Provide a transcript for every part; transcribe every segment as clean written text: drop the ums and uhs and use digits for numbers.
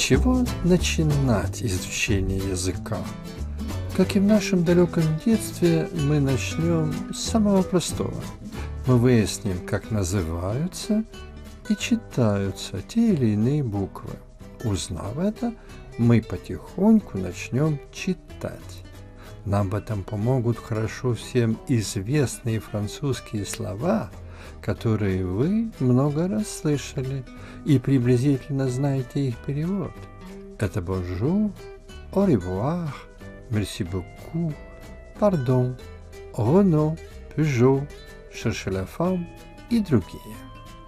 чего начинать изучение языка? Как и в нашем далеком детстве, мы начнем с самого простого. Мы выясним, как называются и читаются те или иные буквы. Узнав это, мы потихоньку начнем читать. Нам в этом помогут хорошо всем известные французские слова, которые вы много раз слышали и приблизительно знаете их перевод. Это bonjour, au revoir, merci beaucoup, pardon, Renault, Peugeot, cherchez la femme и другие.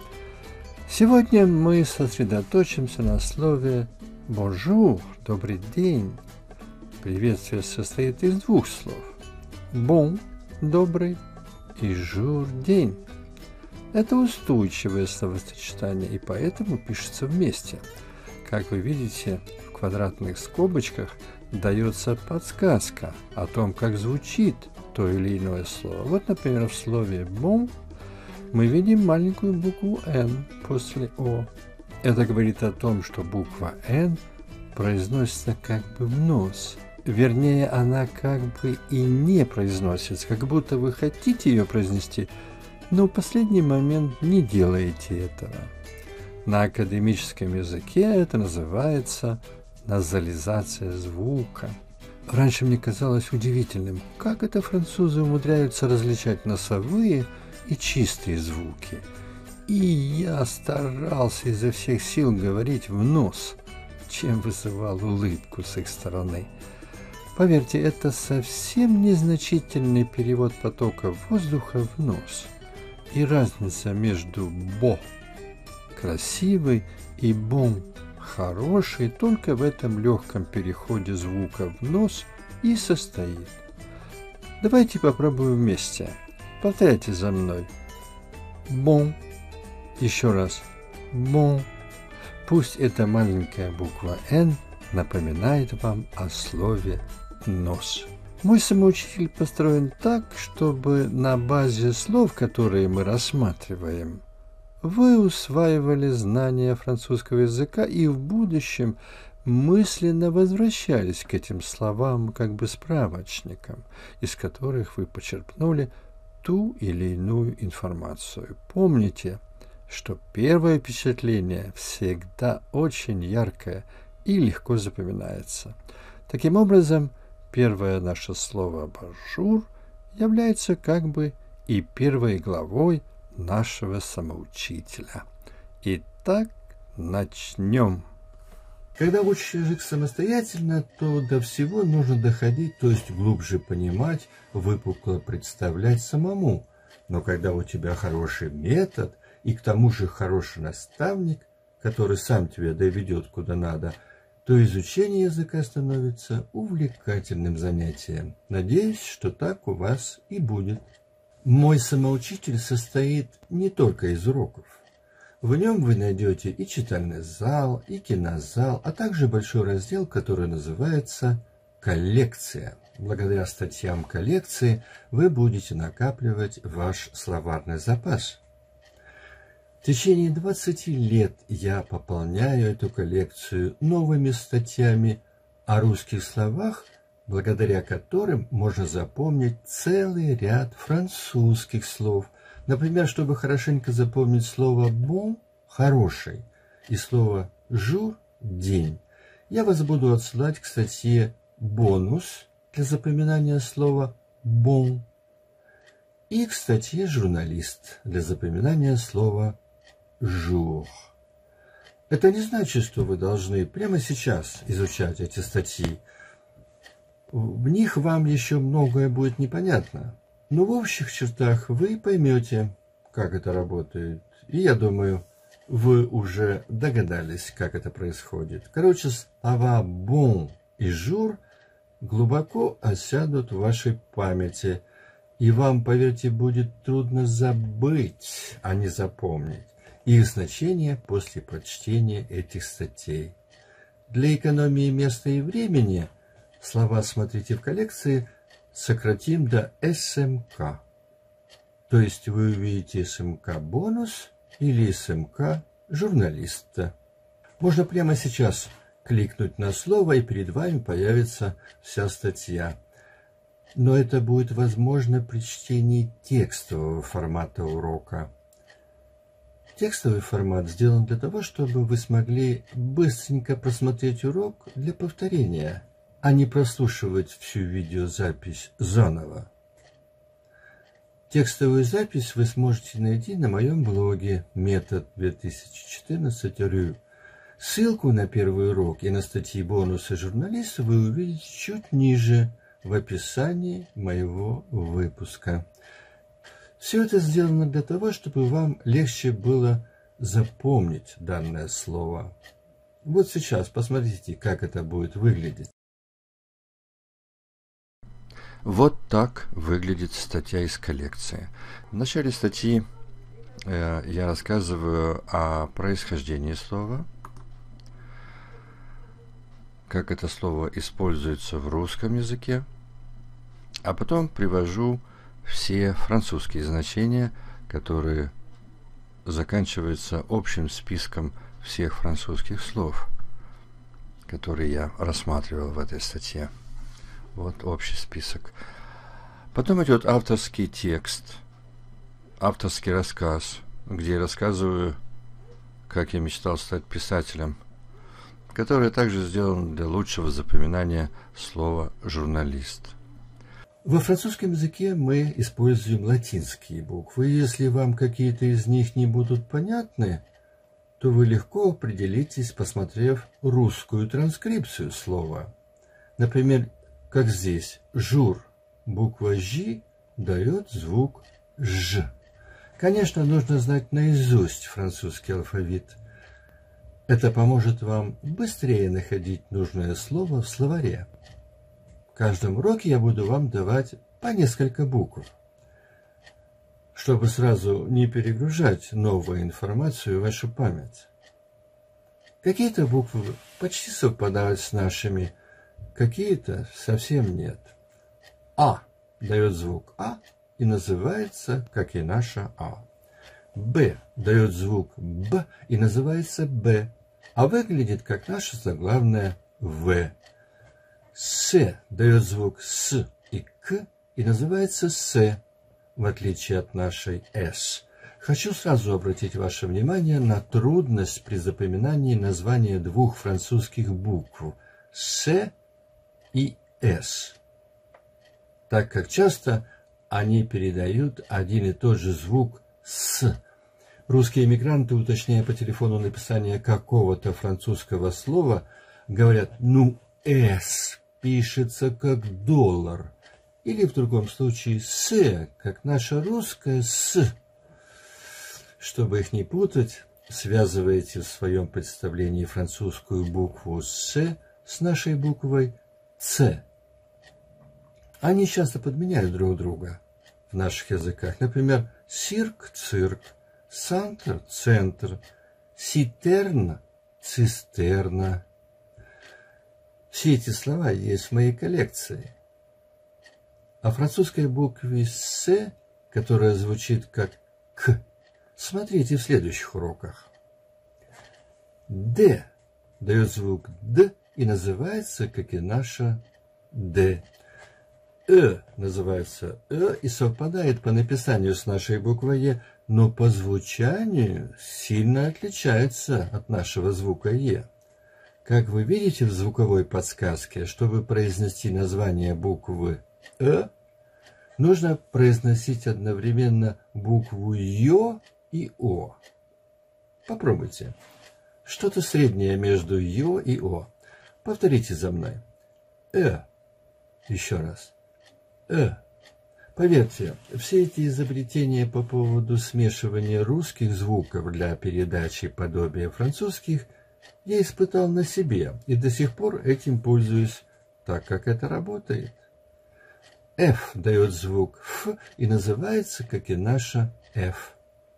Сегодня мы сосредоточимся на слове bonjour, добрый день. Приветствие состоит из двух слов. Bon – добрый и jour – день. Это устойчивое словосочетание и поэтому пишется вместе. Как вы видите, в квадратных скобочках дается подсказка о том, как звучит то или иное слово. Вот, например, в слове bon мы видим маленькую букву N после О. Это говорит о том, что буква N произносится как бы в нос. Вернее, она как бы и не произносится, как будто вы хотите ее произнести, но в последний момент не делаете этого. На академическом языке это называется назализация звука. Раньше мне казалось удивительным, как это французы умудряются различать носовые и чистые звуки. И я старался изо всех сил говорить в нос, чем вызывал улыбку с их стороны. Поверьте, это совсем незначительный перевод потока воздуха в нос. И разница между «бо» – красивый и «бон» – хороший только в этом легком переходе звука в нос и состоит. Давайте попробуем вместе. Повторяйте за мной. «Бон». Еще раз. «Бон». Пусть эта маленькая буква «Н» напоминает вам о слове «нос». Мой самоучитель построен так, чтобы на базе слов, которые мы рассматриваем, вы усваивали знания французского языка и в будущем мысленно возвращались к этим словам как бы справочникам, из которых вы почерпнули ту или иную информацию. Помните, что первое впечатление всегда очень яркое и легко запоминается. Таким образом, первое наше слово «bonjour» является как бы и первой главой нашего самоучителя. Итак, начнем. Когда учишь язык самостоятельно, то до всего нужно доходить, то есть глубже понимать, выпукло представлять самому. Но когда у тебя хороший метод и к тому же хороший наставник, который сам тебя доведет куда надо, то изучение языка становится увлекательным занятием. Надеюсь, что так у вас и будет. Мой самоучитель состоит не только из уроков. В нем вы найдете и читальный зал, и кинозал, а также большой раздел, который называется «Коллекция». Благодаря статьям коллекции вы будете накапливать ваш словарный запас. В течение 20 лет я пополняю эту коллекцию новыми статьями о русских словах, благодаря которым можно запомнить целый ряд французских слов. Например, чтобы хорошенько запомнить слово «bon» – «хороший» и слово «jour» – «день», я вас буду отсылать к статье «Бонус» для запоминания слова «bon» и к статье «Журналист» для запоминания слова «jour». Это не значит, что вы должны прямо сейчас изучать эти статьи. В них вам еще многое будет непонятно. Но в общих чертах вы поймете, как это работает. И я думаю, вы уже догадались, как это происходит. Короче, слова «bon» и «jour» глубоко осядут в вашей памяти. И вам, поверьте, будет трудно забыть, а не запомнить их значение после прочтения этих статей. Для экономии места и времени слова «смотрите в коллекции» сократим до СМК. То есть вы увидите СМК «Бонус» или СМК «Журналиста». Можно прямо сейчас кликнуть на слово, и перед вами появится вся статья. Но это будет возможно при чтении текстового формата урока. Текстовый формат сделан для того, чтобы вы смогли быстренько просмотреть урок для повторения, а не прослушивать всю видеозапись заново. Текстовую запись вы сможете найти на моем блоге Метод2014.ru. Ссылку на первый урок и на статьи бонусы журналиста вы увидите чуть ниже в описании моего выпуска. Все это сделано для того, чтобы вам легче было запомнить данное слово. Вот сейчас посмотрите, как это будет выглядеть. Вот так выглядит статья из коллекции. В начале статьи я рассказываю о происхождении слова, как это слово используется в русском языке, а потом привожу все французские значения, которые заканчиваются общим списком всех французских слов, которые я рассматривал в этой статье. Вот общий список. Потом идет авторский текст, авторский рассказ, где я рассказываю, как я мечтал стать писателем, который также сделан для лучшего запоминания слова «журналист». Во французском языке мы используем латинские буквы. Если вам какие-то из них не будут понятны, то вы легко определитесь, посмотрев русскую транскрипцию слова. Например, как здесь, жур, буква «Ж» дает звук «Ж». Конечно, нужно знать наизусть французский алфавит. Это поможет вам быстрее находить нужное слово в словаре. В каждом уроке я буду вам давать по несколько букв, чтобы сразу не перегружать новую информацию в вашу память. Какие-то буквы почти совпадают с нашими, какие-то совсем нет. А дает звук А и называется, как и наша А. Б дает звук Б и называется Б, а выглядит как наша заглавная В. С дает звук С и К и называется С, в отличие от нашей С. Хочу сразу обратить ваше внимание на трудность при запоминании названия двух французских букв С и С, так как часто они передают один и тот же звук С. Русские эмигранты, уточняя по телефону написание какого-то французского слова, говорят: ну, С пишется как доллар, или в другом случае С, как наша русская С. Чтобы их не путать, связывайте в своем представлении французскую букву С с нашей буквой Ц. Они часто подменяют друг друга в наших языках. Например, цирк – цирк, центр – центр, ситерна – цистерна. Все эти слова есть в моей коллекции. О французской букве «С», которая звучит как «К», смотрите в следующих уроках. «Д» дает звук «Д» и называется, как и наша «Д». Называется и совпадает по написанию с нашей буквой «Е», но по звучанию сильно отличается от нашего звука «Е». Как вы видите в звуковой подсказке, чтобы произнести название буквы нужно произносить одновременно букву «Ё» и «О». Попробуйте. Что-то среднее между «Ё» и «О». Повторите за мной. Еще раз. Поверьте, все эти изобретения по поводу смешивания русских звуков для передачи подобия французских я испытал на себе и до сих пор этим пользуюсь, так как это работает. F дает звук Ф и называется, как и наша F.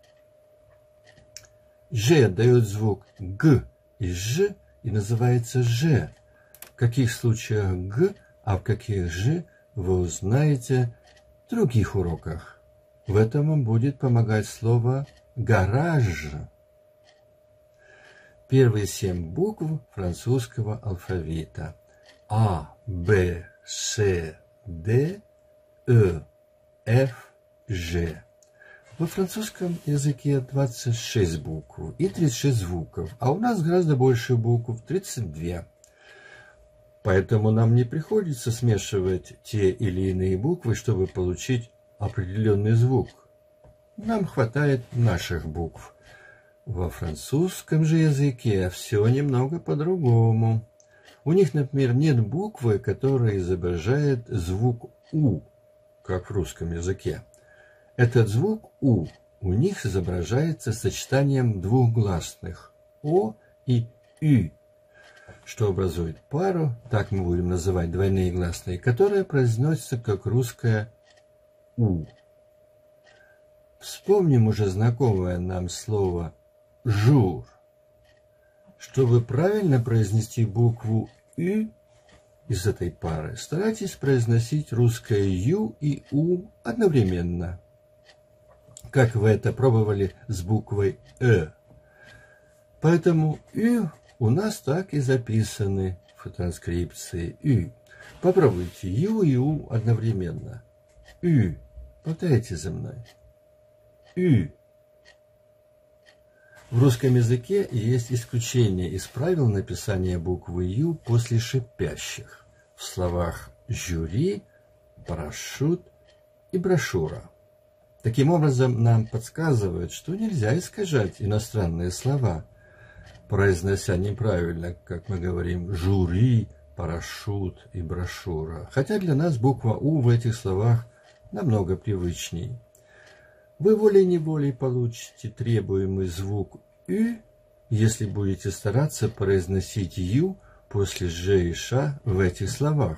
Ж дает звук Г и Ж и называется Ж. В каких случаях Г, а в каких Ж вы узнаете в других уроках. В этом вам будет помогать слово «гараж». первые 7 букв французского алфавита. А, Б, С, Д, Э, Ф, Ж. Во французском языке 26 букв и 36 звуков, а у нас гораздо больше букв, 32. Поэтому нам не приходится смешивать те или иные буквы, чтобы получить определенный звук. Нам хватает наших букв. Во французском же языке все немного по-другому. У них, например, нет буквы, которая изображает звук «у», как в русском языке. Этот звук «у» у них изображается сочетанием двух гласных «о» и «ü», что образует пару, так мы будем называть двойные гласные, которая произносится как русское «у». Вспомним уже знакомое нам слово «жур». Чтобы правильно произнести букву «ü» из этой пары, старайтесь произносить русское «ю» и «у» одновременно, как вы это пробовали с буквой «э». Поэтому «ü» у нас так и записаны в транскрипции «ü». Попробуйте «ю» и «у» одновременно. «ü». Повторяйте за мной. «ü». В русском языке есть исключение из правил написания буквы «ю» после шипящих в словах «жюри», «парашют» и «брошюра». Таким образом, нам подсказывают, что нельзя искажать иностранные слова, произнося неправильно, как мы говорим, «жюри», «парашют» и «брошюра». Хотя для нас буква «у» в этих словах намного привычней. Вы волей-неволей получите требуемый звук «ü», если будете стараться произносить «ю» после «ж» и «ш» в этих словах.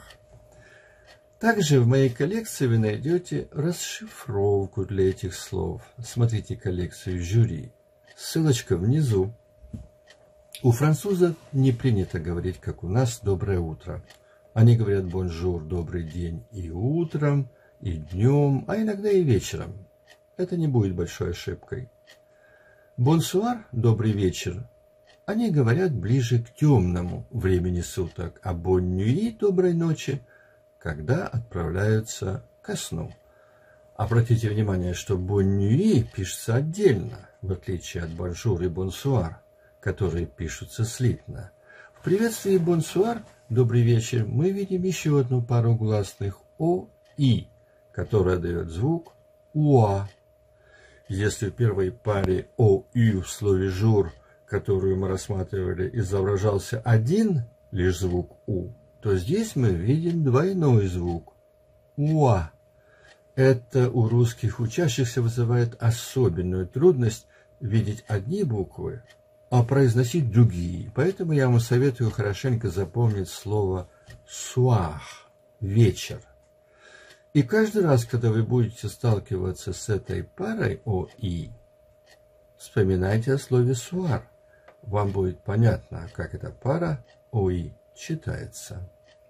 Также в моей коллекции вы найдете расшифровку для этих слов. Смотрите коллекцию «Жюри». Ссылочка внизу. У французов не принято говорить, как у нас, «доброе утро». Они говорят «бонжур», «добрый день» и утром, и днем, а иногда и вечером. Это не будет большой ошибкой. «Бонсуар» – «добрый вечер» они говорят ближе к темному времени суток, а «боннюи» – «доброй ночи», когда отправляются ко сну. Обратите внимание, что «боннюи» пишется отдельно, в отличие от «бонжур» и «бонсуар», которые пишутся слитно. В приветствии «бонсуар» – «добрый вечер» мы видим еще одну пару гласных «о» и, которая дает звук «уа». Если в первой паре «о-ю» в слове «жур», которую мы рассматривали, изображался один лишь звук «у», то здесь мы видим двойной звук «уа». Это у русских учащихся вызывает особенную трудность видеть одни буквы, а произносить другие. Поэтому я вам советую хорошенько запомнить слово «суах» – «вечер». И каждый раз, когда вы будете сталкиваться с этой парой «о-и», вспоминайте о слове «суар». Вам будет понятно, как эта пара «о-и» читается.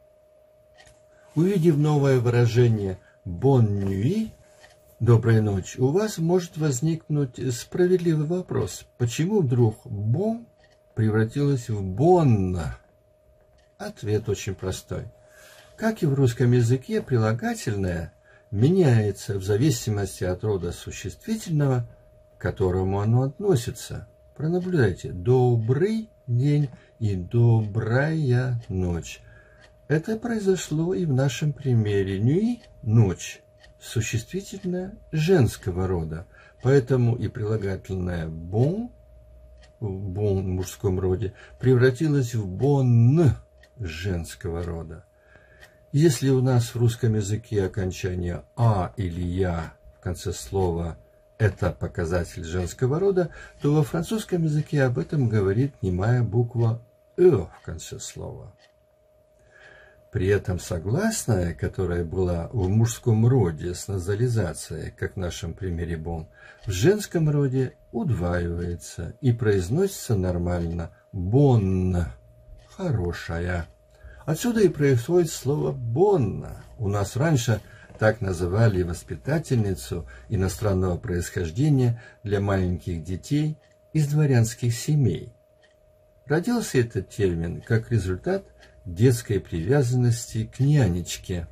Увидев новое выражение «bonne nuit» – «доброй ночи», у вас может возникнуть справедливый вопрос. Почему вдруг «bon» превратилось в «bonne»? Ответ очень простой. Как и в русском языке, прилагательное меняется в зависимости от рода существительного, к которому оно относится. Пронаблюдайте. «Добрый день» и «добрая ночь». Это произошло и в нашем примере. «Нюи» – «ночь», существительное женского рода. Поэтому и прилагательное «bon» в мужском роде превратилось в «bonne» женского рода. Если у нас в русском языке окончание «а» или «я» в конце слова – это показатель женского рода, то во французском языке об этом говорит немая буква «э» в конце слова. При этом согласная, которая была в мужском роде с назализацией, как в нашем примере «бон», в женском роде удваивается и произносится нормально «бонн» – «хорошая». Отсюда и происходит слово «бонна». У нас раньше так называли воспитательницу иностранного происхождения для маленьких детей из дворянских семей. Родился этот термин как результат детской привязанности к нянечке,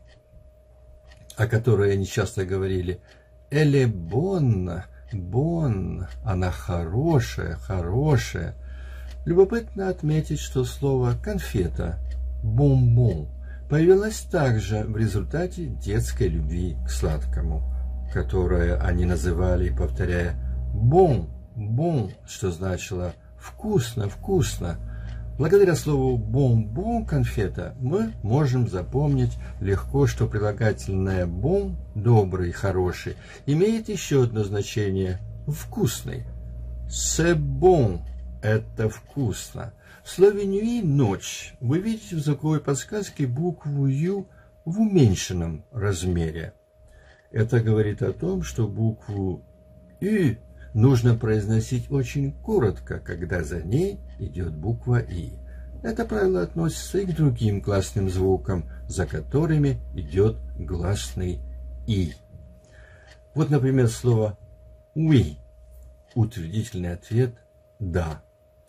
о которой они часто говорили «эле бонна», «бон», она хорошая, хорошая. Любопытно отметить, что слово «конфета», «бонбон» появилось также в результате детской любви к сладкому, которое они называли, повторяя «бон», «бон», что значило «вкусно, вкусно». Благодаря слову «бон-бон» конфета мы можем запомнить легко, что прилагательное «бон» добрый, хороший имеет еще одно значение вкусный. «C'est bon» это вкусно. В слове «нюи» ночь вы видите в звуковой подсказке букву «ю» в уменьшенном размере. Это говорит о том, что букву «ю» нужно произносить очень коротко, когда за ней идет буква «и». Это правило относится и к другим гласным звукам, за которыми идет гласный «и». Вот, например, слово «oui». Утвердительный ответ «да».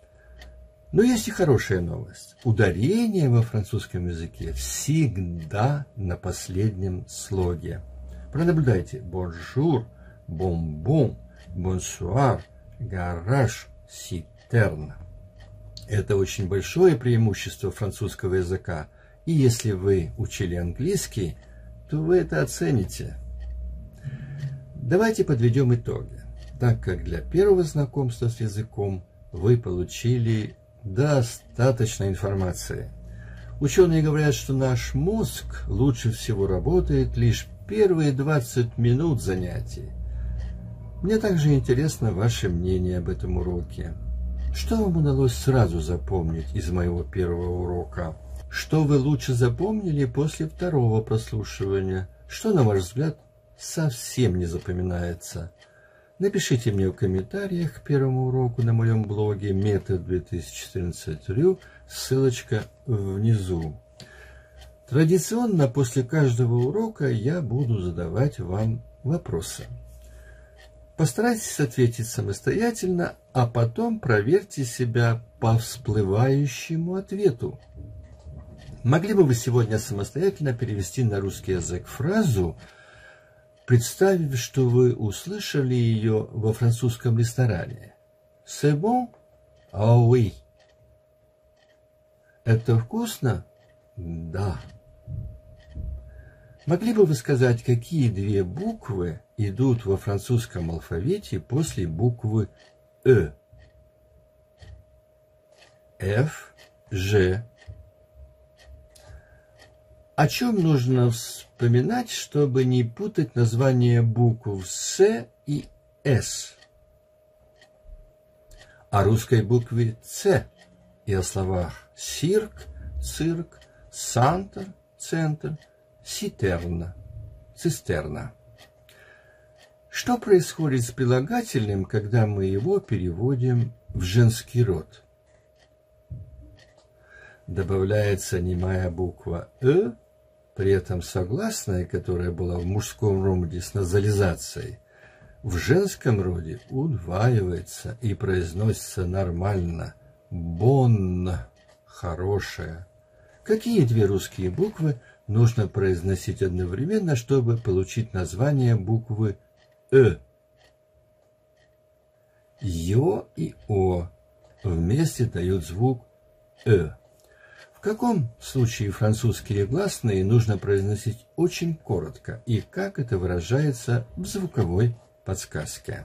Но есть и хорошая новость. Ударение во французском языке всегда на последнем слоге. Пронаблюдайте bonjour, bonbon, bonsoir, garage, citerne. Это очень большое преимущество французского языка. И если вы учили английский, то вы это оцените. Давайте подведем итоги. Так как для первого знакомства с языком вы получили достаточно информации. Ученые говорят, что наш мозг лучше всего работает лишь первые 20 минут занятий. Мне также интересно ваше мнение об этом уроке. Что вам удалось сразу запомнить из моего первого урока? Что вы лучше запомнили после второго прослушивания? Что, на ваш взгляд, совсем не запоминается? Напишите мне в комментариях к первому уроку на моем блоге Метод 2014.ru, ссылочка внизу. Традиционно после каждого урока я буду задавать вам вопросы. Постарайтесь ответить самостоятельно, а потом проверьте себя по всплывающему ответу. Могли бы вы сегодня самостоятельно перевести на русский язык фразу, представив, что вы услышали ее во французском ресторане? C'est bon? Ah oui. Это вкусно? Да. Могли бы вы сказать, какие две буквы идут во французском алфавите после буквы «э»? F, G. О чем нужно вспоминать, чтобы не путать название букв «С» и «С»? О русской букве «Ц» и о словах «цирк», «цирк», «центр», «центр», «ситерна», «цистерна». Что происходит с прилагательным, когда мы его переводим в женский род? Добавляется немая буква «э», при этом согласная, которая была в мужском роде с назализацией, в женском роде удваивается и произносится нормально. «Бонн» – «хорошая». Какие две русские буквы нужно произносить одновременно, чтобы получить название буквы «э»? «Ё» и «о» вместе дают звук «э». В каком случае французские гласные нужно произносить очень коротко и как это выражается в звуковой подсказке?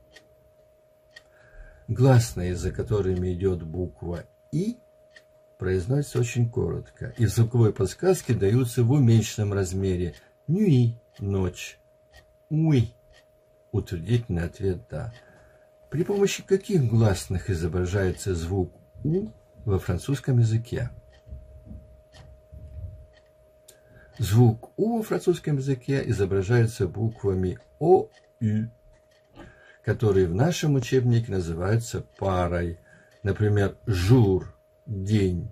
Гласные, за которыми идет буква «и», произносятся очень коротко, и в звуковой подсказке даются в уменьшенном размере «нюи» – «ночь», «уи» – утвердительный ответ «да». При помощи каких гласных изображается звук «у» во французском языке? Звук «у» во французском языке изображается буквами «о», «ю», которые в нашем учебнике называются парой. Например, «жур» – «день».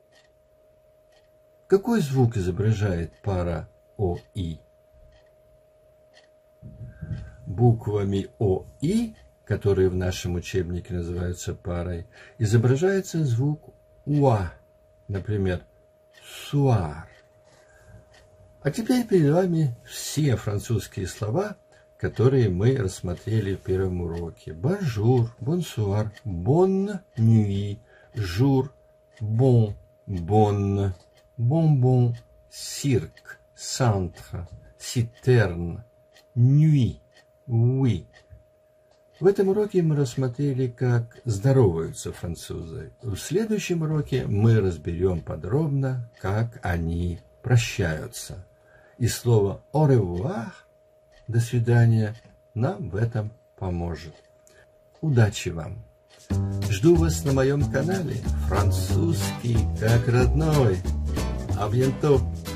Какой звук изображает пара «о», «и»? Буквами «о», «и» которые в нашем учебнике называются парой, изображается звук «уа», например, «суар». А теперь перед вами все французские слова, которые мы рассмотрели в первом уроке. Bonjour, bonsoir, bonne nuit, jour, bon, bonne, bonbon, cirque, centre, citerne, nuit, oui. В этом уроке мы рассмотрели, как здороваются французы. В следующем уроке мы разберем подробно, как они прощаются. И слово «au revoir» — «до свидания» нам в этом поможет. Удачи вам! Жду вас на моем канале. Французский как родной. А bientôt!